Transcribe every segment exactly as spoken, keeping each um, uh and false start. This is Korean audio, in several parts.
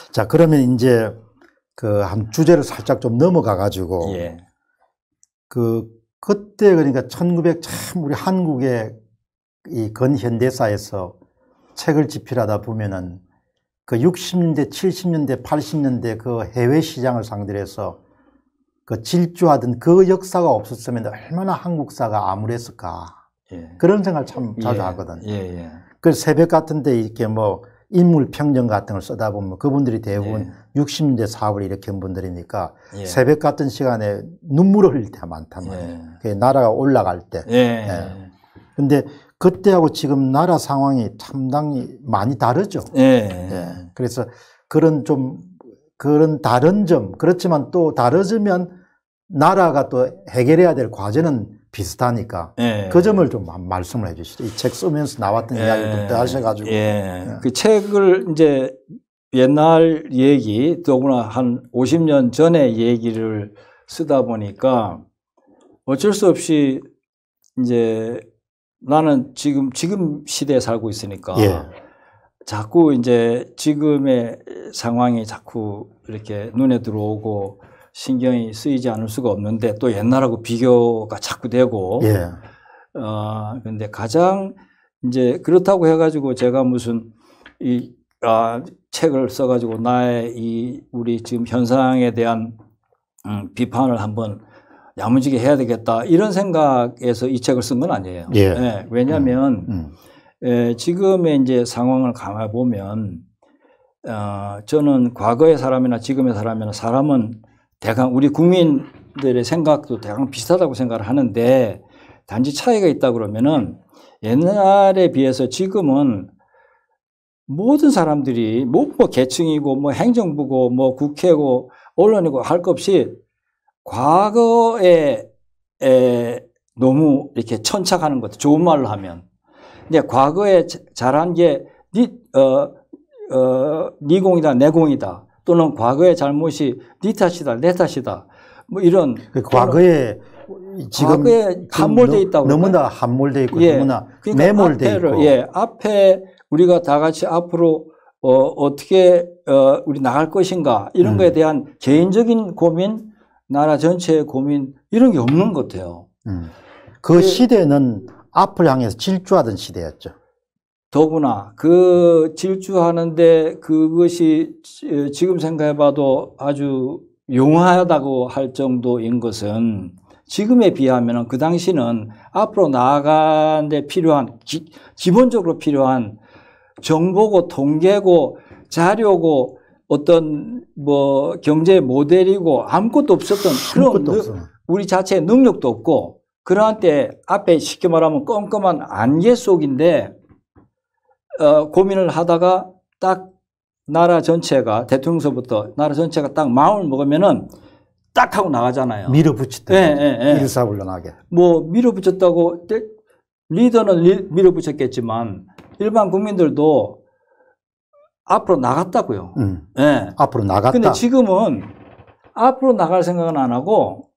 자, 그러면 이제 그 한 주제를 살짝 좀 넘어가 가지고 예. 그 그때 그러니까 천구백 참 우리 한국의 이 근현대사에서 책을 집필하다 보면은 그 육십 년대, 칠십 년대, 팔십 년대 그 해외 시장을 상대로 해서 그 질주하던 그 역사가 없었으면 얼마나 한국사가 암울했을까. 예. 그런 생각을 참 자주 예. 하거든. 예. 예. 그 새벽 같은 데 이렇게 뭐 인물 평정 같은 걸 쓰다 보면 그분들이 대부분 예. 육십 년대 사업을 일으킨 분들이니까 예. 새벽 같은 시간에 눈물을 흘릴 때가 많단 말이에요. 예. 나라가 올라갈 때. 예. 예. 근데 그때하고 지금 나라 상황이 상당히 많이 다르죠. 예. 예. 그래서 그런 좀 그런 다른 점, 그렇지만 또 다르지만 나라가 또 해결해야 될 과제는 비슷하니까 예. 그 점을 좀 말씀을 해 주시죠. 이 책 쓰면서 나왔던 예. 이야기를 또 하셔가지고. 예. 예. 그 책을 이제 옛날 얘기, 더구나 한 오십 년 전의 얘기를 쓰다 보니까 어쩔 수 없이 이제 나는 지금, 지금 시대에 살고 있으니까 예. 자꾸 이제 지금의 상황이 자꾸 이렇게 눈에 들어오고 신경이 쓰이지 않을 수가 없는데 또 옛날하고 비교가 자꾸 되고, 예. 어, 근데 가장 이제 그렇다고 해가지고 제가 무슨 이, 아, 책을 써가지고 나의 이 우리 지금 현상에 대한 음, 비판을 한번 야무지게 해야 되겠다 이런 생각에서 이 책을 쓴 건 아니에요. 예. 예, 왜냐하면 음, 음. 예, 지금의 이제 상황을 감아 보면 어, 저는 과거의 사람이나 지금의 사람이나 사람은 대강 우리 국민들의 생각도 대강 비슷하다고 생각을 하는데 단지 차이가 있다 그러면은 옛날에 비해서 지금은 모든 사람들이 뭐, 뭐 계층이고 뭐 행정부고 뭐 국회고 언론이고 할 것 없이 과거에 에, 너무 이렇게 천착하는 것, 좋은 말로 하면. 근데 과거에 잘한 게 니, 어, 어, 니 공이다, 내 공이다. 또는 과거의 잘못이 니 탓이다, 내 탓이다. 뭐 이런. 그 과거에 지금 과거에 함몰돼 있다고. 너무나 함몰돼 있고 예. 너무나 그러니까 매몰돼 앞에를, 있고. 예. 앞에 우리가 다 같이 앞으로 어, 어떻게 어, 우리 나갈 것인가 이런 음. 거에 대한 개인적인 고민, 나라 전체의 고민 이런 게 없는 것 같아요. 음. 그 그, 시대는 앞을 향해서 질주하던 시대였죠. 더구나 그 질주하는데 그것이 지금 생각해봐도 아주 용하다고 할 정도인 것은 지금에 비하면 그 당시는 앞으로 나아가는 데 필요한 기, 기본적으로 필요한 정보고 통계고 자료고 어떤 뭐 경제 모델이고 아무것도 없었던 그런 느, 우리 자체의 능력도 없고 그러한 때 앞에 쉽게 말하면 껌껌한 안개 속인데 어, 고민을 하다가 딱 나라 전체가 대통령서부터 나라 전체가 딱 마음을 먹으면은 딱 하고 나가잖아요. 밀어붙였다. 예, 예, 예. 일사불란하게. 뭐 밀어붙였다고 리더는 리, 밀어붙였겠지만 일반 국민들도 앞으로 나갔다고요. 음. 예. 앞으로 나갔다. 근데 지금은 앞으로 나갈 생각은 안 하고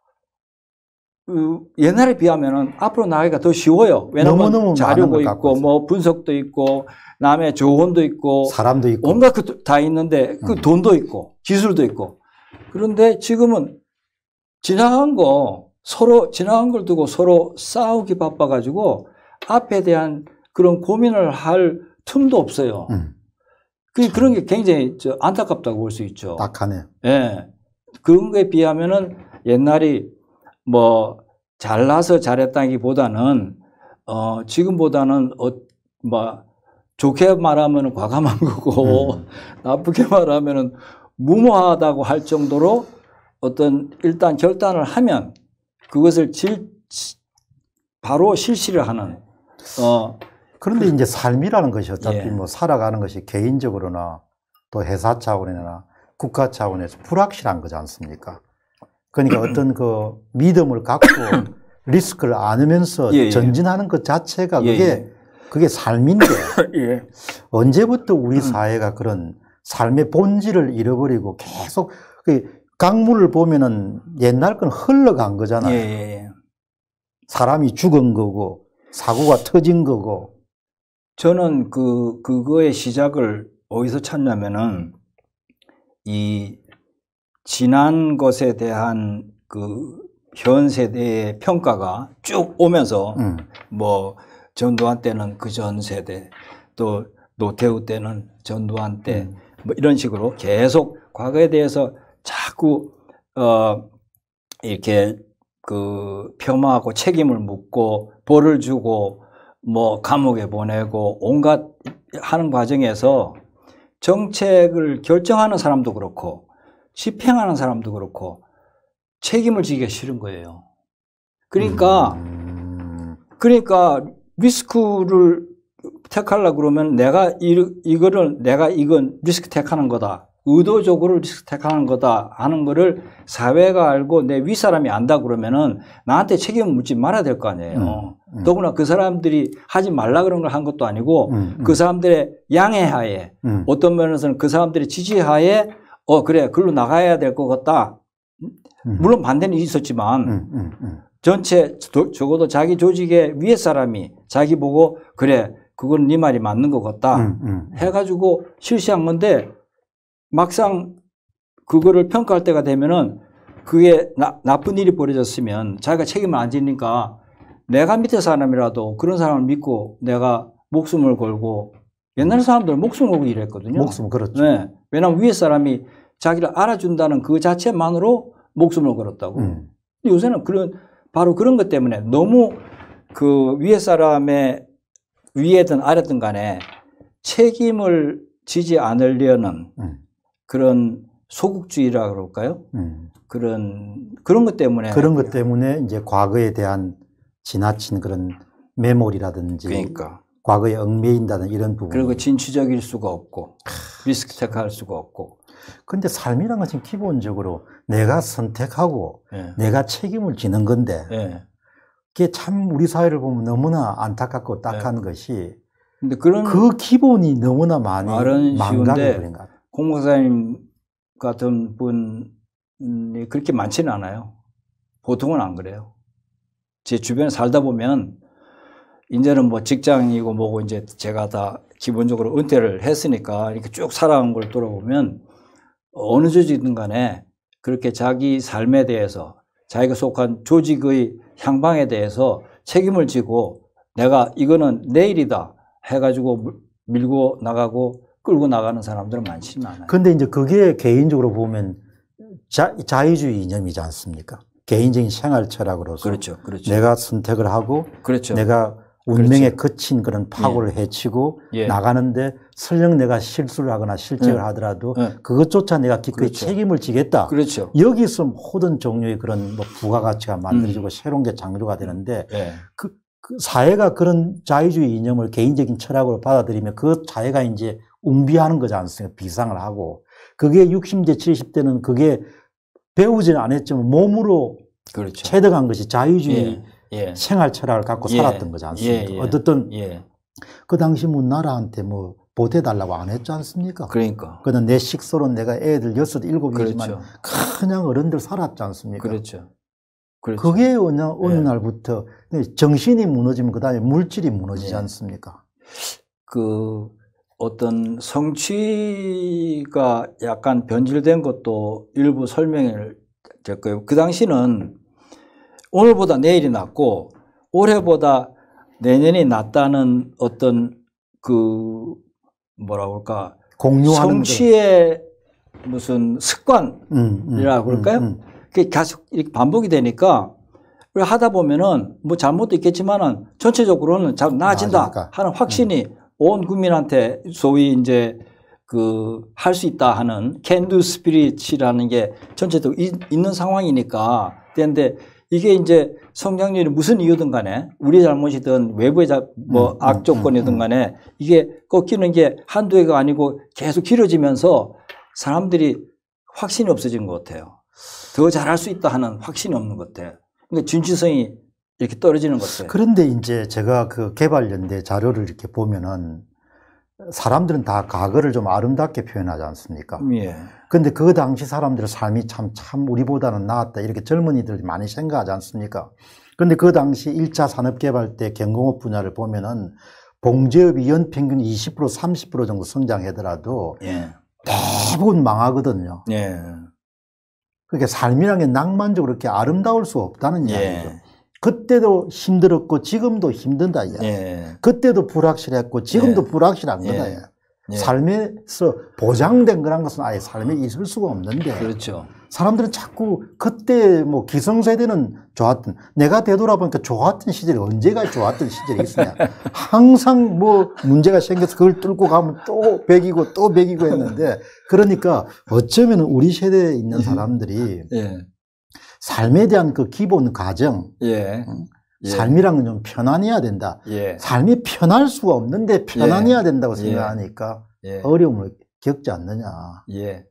그 옛날에 비하면은 앞으로 나가기가 더 쉬워요. 왜냐하면 자료도 있고 뭐 분석도 있고 남의 조언도 있고 사람도 있고 온갖 그 다 있는데 그 음. 돈도 있고 기술도 있고 그런데 지금은 지나간 거 서로 지나간 걸 두고 서로 싸우기 바빠가지고 앞에 대한 그런 고민을 할 틈도 없어요. 음. 그 그런 게 굉장히 저 안타깝다고 볼 수 있죠. 딱하네. 예. 그런 거에 비하면은 옛날이 뭐 잘나서 잘했다기보다는 어 지금보다는 어 뭐 좋게 말하면 과감한 거고 음. 나쁘게 말하면은 무모하다고 할 정도로 어떤 일단 결단을 하면 그것을 질 바로 실시를 하는 어 그런데 그, 이제 삶이라는 것이 어차피 예. 뭐 살아가는 것이 개인적으로나 또 회사 차원이나 국가 차원에서 불확실한 거지 않습니까? 그러니까 어떤 그 믿음을 갖고 리스크를 안으면서 예, 예. 전진하는 것 자체가 예, 그게 예. 그게 삶인데 예. 언제부터 우리 사회가 그런 삶의 본질을 잃어버리고 계속 그 강물을 보면은 옛날 건 흘러간 거잖아요. 예, 예. 사람이 죽은 거고 사고가 터진 거고. 저는 그 그거의 시작을 어디서 찾냐면은 이 지난 것에 대한 그 현 세대의 평가가 쭉 오면서 음. 뭐 전두환 때는 그 전 세대, 또 노태우 때는 전두환 때 음. 뭐 이런 식으로 계속 과거에 대해서 자꾸 어 이렇게 그 폄하하고 책임을 묻고 벌을 주고 뭐 감옥에 보내고 온갖 하는 과정에서 정책을 결정하는 사람도 그렇고 집행하는 사람도 그렇고 책임을 지기가 싫은 거예요. 그러니까 음. 그러니까 리스크를 택하려고 그러면 내가 이, 이거를 내가 이건 리스크 택하는 거다. 의도적으로 리스크 택하는 거다 하는 거를 사회가 알고 내 윗사람이 안다 그러면은 나한테 책임을 묻지 말아야 될 거 아니에요. 음, 음. 더구나 그 사람들이 하지 말라 그런 걸 한 것도 아니고 음, 음. 그 사람들의 양해하에 음. 어떤 면에서는 그 사람들의 지지하에 어 그래 글로 나가야 될 것 같다. 음. 물론 반대는 있었지만 음, 음, 음. 전체 적어도 자기 조직의 위에 사람이 자기 보고 그래 그건 네 말이 맞는 것 같다 음, 음. 해가지고 실시한 건데 막상 그거를 평가할 때가 되면은 그게 나, 나쁜 일이 벌어졌으면 자기가 책임을 안 지니까 내가 밑에 사람이라도 그런 사람을 믿고 내가 목숨을 걸고 옛날 사람들은 목숨을 걸고 일했거든요. 목숨 그렇죠. 네. 왜냐하면 위에 사람이 자기를 알아준다는 그 자체만으로 목숨을 걸었다고. 음. 근데 요새는 그런 바로 그런 것 때문에 너무 그 위에 사람의 위에든 아래든 간에 책임을 지지 않으려는 음. 그런 소극주의라 그럴까요? 음. 그런 그런 것 때문에 그런 것 때문에 이제 과거에 대한 지나친 그런 메모리라든지 그러니까 과거에 얽매인다는 이런 부분. 그리고 진취적일 수가 없고 리스크 테크할 수가 없고. 근데 삶이란 것은 기본적으로 내가 선택하고 예. 내가 책임을 지는 건데 예. 그게 참 우리 사회를 보면 너무나 안타깝고 딱한 네. 것이 근데 그런 그 기본이 너무나 많이 말은 망각이 쉬운데 버린 것 같아요. 공 목사님 같은 분이 그렇게 많지는 않아요. 보통은 안 그래요. 제 주변에 살다 보면 이제는 뭐 직장이고 뭐고 이제 제가 다 기본적으로 은퇴를 했으니까 이렇게 쭉 살아온 걸 돌아보면 어느 조직이든 간에 그렇게 자기 삶에 대해서 자기가 속한 조직의 향방에 대해서 책임을 지고 내가 이거는 내 일이다 해가지고 밀고 나가고 끌고 나가는 사람들은 많지는 않아요. 근데 이제 그게 개인적으로 보면 자, 자유주의 이념이지 않습니까? 개인적인 생활 철학으로서. 그렇죠. 그렇죠. 내가 선택을 하고 그렇죠. 내가 운명에 그렇죠. 거친 그런 파고를 예. 헤치고 예. 나가는데 설령 내가 실수를 하거나 실책을 예. 하더라도 예. 그것조차 내가 기꺼이 그렇죠. 책임을 지겠다. 그렇죠. 여기서 모든 종류의 그런 뭐 부가가치가 만들어지고 음. 새로운 게 창조가 되는데 예. 그, 그 사회가 그런 자유주의 이념을 개인적인 철학으로 받아들이면 그 사회가 이제 웅비하는 거지 않습니까? 비상을 하고. 그게 육십 대, 칠십 대는 그게 배우지는 않았지만 몸으로 그렇죠. 체득한 것이 자유주의 예. 예. 생활 철학을 갖고 예. 살았던 거지 않습니까? 예. 예. 어떻든 예. 그 당시 뭐 나라한테 뭐 보태달라고 안 했지 않습니까? 그러니까. 그는 내 식소로 내가 애들 여섯, 일곱이지만 그렇죠. 그냥 어른들 살았지 않습니까? 그렇죠. 그렇죠. 그게 어느, 어느 예. 날부터 정신이 무너지면 그 다음에 물질이 무너지지 예. 않습니까? 그 어떤 성취가 약간 변질된 것도 일부 설명을 됐고요. 그 당시는 오늘보다 내일이 낫고 올해보다 내년이 낫다는 어떤 그 뭐라 그럴까 공유하는 성취의 무슨 습관이라고 음, 음, 그럴까요? 음, 음. 그게 계속 이렇게 반복이 되니까 하다 보면은 뭐 잘못도 있겠지만은 전체적으로는 잘 나아진다 나아지니까. 하는 확신이 음. 온 국민한테 소위 이제 그 할 수 있다 하는 can do spirit이라는 게 전체적으로 있는 상황이니까 그런데 이게 이제 성장률이 무슨 이유든 간에 우리 잘못이든 외부의 뭐 음, 악조건이든 간에 이게 꺾이는 게 한두 해가 아니고 계속 길어지면서 사람들이 확신이 없어진 것 같아요. 더 잘할 수 있다 하는 확신이 없는 것 같아요. 그러니까 진취성이 이렇게 떨어지는 것 같아요. 그런데 이제 제가 그 개발연대 자료를 이렇게 보면은 사람들은 다 과거를 좀 아름답게 표현하지 않습니까? 예. 근데 그 당시 사람들의 삶이 참, 참 우리보다는 나았다. 이렇게 젊은이들이 많이 생각하지 않습니까? 근데 그 당시 일 차 산업개발 때 경공업 분야를 보면은 봉제업이 연평균 이십 퍼센트, 삼십 퍼센트 정도 성장하더라도 예. 대부분 망하거든요. 예. 그러니까 삶이라는 게 낭만적으로 그렇게 아름다울 수 없다는 예. 이야기죠. 그때도 힘들었고 지금도 힘든다 이야. 예. 그때도 불확실했고 지금도 예. 불확실한 거다. 예. 야. 예. 삶에서 보장된 거란 것은 아예 삶에 있을 수가 없는데 그렇죠. 사람들은 자꾸 그때 뭐 기성세대는 좋았던, 내가 되돌아보니까 좋았던 시절이 언제가 좋았던 시절이 있으냐. 항상 뭐 문제가 생겨서 그걸 뚫고 가면 또 백이고 또 백이고 했는데, 그러니까 어쩌면 우리 세대에 있는 사람들이 예. 삶에 대한 그 기본 가정, 예. 예. 삶이란 건 좀 편안해야 된다. 예. 삶이 편할 수가 없는데 편안해야 된다고 예. 생각하니까 예. 어려움을 겪지 않느냐. 예.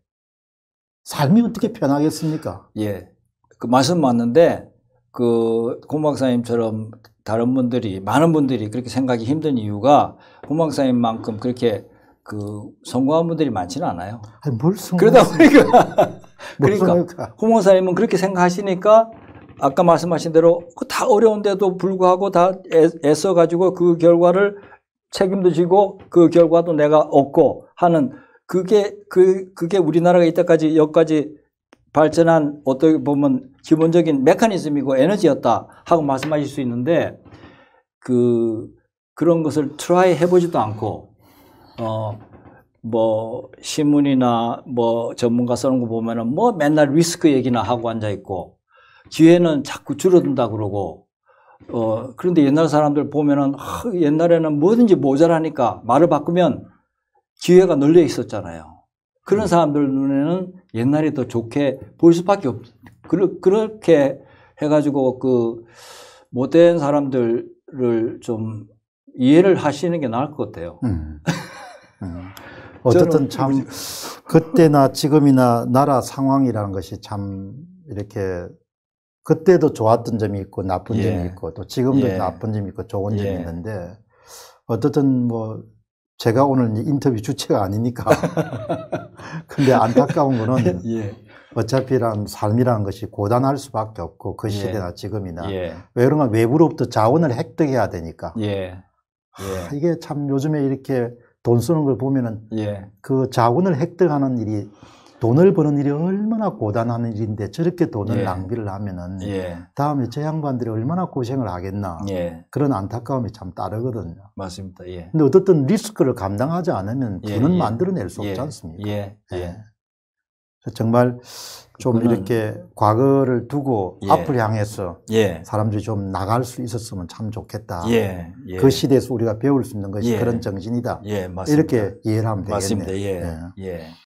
삶이 어떻게 편하겠습니까? 예. 그 말씀 맞는데, 그, 공 박사님처럼 다른 분들이, 많은 분들이 그렇게 생각이 힘든 이유가 공 박사님만큼 그렇게 그 성공한 분들이 많지는 않아요. 아니, 뭘 성공? 그러다 보니까, 그러니까, 그러니까 공 박사님은 그렇게 생각하시니까 아까 말씀하신 대로 다 어려운데도 불구하고 다 애, 애써가지고 그 결과를 책임도 지고 그 결과도 내가 얻고 하는 그게, 그, 그게 우리나라가 이때까지 여기까지 발전한 어떻게 보면 기본적인 메커니즘이고 에너지였다 하고 말씀하실 수 있는데, 그, 그런 것을 트라이 해보지도 않고, 어, 뭐, 신문이나 뭐 전문가 쓰는 거 보면은 뭐 맨날 리스크 얘기나 하고 앉아있고, 기회는 자꾸 줄어든다 그러고, 어, 그런데 옛날 사람들 보면은, 아, 옛날에는 뭐든지 모자라니까 말을 바꾸면 기회가 널려 있었잖아요. 그런 사람들 눈에는 옛날이 더 좋게 보일 수밖에 없, 그렇게 해가지고 그 못된 사람들을 좀 이해를 하시는 게 나을 것 같아요. 음. 음. 어쨌든 참 그때나 지금이나 나라 상황이라는 것이 참 이렇게 그때도 좋았던 점이 있고 나쁜 예. 점이 있고 또 지금도 예. 나쁜 점이 있고 좋은 점이 예. 있는데, 어쨌든 뭐 제가 오늘 인터뷰 주체가 아니니까 근데 안타까운 거는 예. 어차피란 삶이라는 것이 고단할 수밖에 없고 그 시대나 예. 지금이나 예. 왜 그런가 외부로부터 자원을 획득해야 되니까. 예. 하, 이게 참 요즘에 이렇게 돈 쓰는 걸 보면은 예. 그 자원을 획득하는 일이, 돈을 버는 일이 얼마나 고단한 일인데 저렇게 돈을 예. 낭비를 하면은 예. 다음에 저 양반들이 얼마나 고생을 하겠나. 예. 그런 안타까움이 참 따르거든요. 맞습니다. 예. 근데 어떻든 리스크를 감당하지 않으면 예, 돈은 예. 만들어낼 수 없지 예. 않습니까? 예. 예. 예. 정말 좀 그거는- 이렇게 과거를 두고 예. 앞을 향해서 예. 사람들이 좀 나갈 수 있었으면 참 좋겠다. 예. 예. 그 시대에서 우리가 배울 수 있는 것이 예. 그런 정신이다. 예. 맞습니다. 이렇게 이해를 하면 되겠네요. 맞습니다. 예. 예. 예.